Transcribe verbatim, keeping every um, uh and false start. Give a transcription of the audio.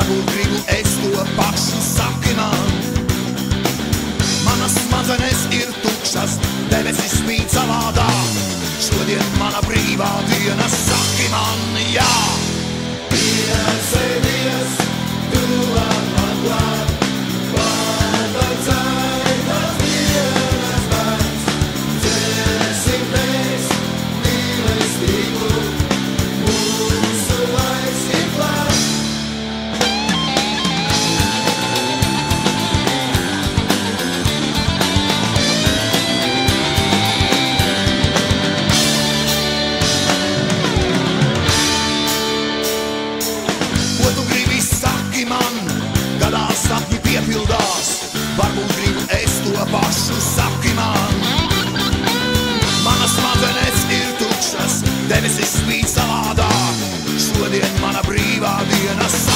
Varbūt gribu es to pašu, saki man. Manas smadzenes ir tukšas, debesis spīd savādāk. Šodien mana brīvā diena, saki man jā. Piesēdies, tu var man klāt, pārvar caur tās dienas bērns. Dzēsim mēs mīlestību, mūsu laiks ir klāt. Sapņi piepildās, varbūt gribu es to pašu, saki man. Manas smadzenes ir tukšas, debesis spīd savādāk. Šodien mana brīvā diena.